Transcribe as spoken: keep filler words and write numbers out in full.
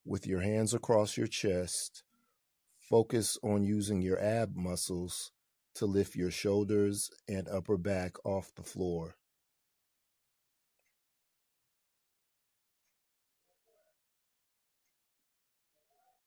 With your hands across your chest, focus on using your ab muscles to lift your shoulders and upper back off the floor.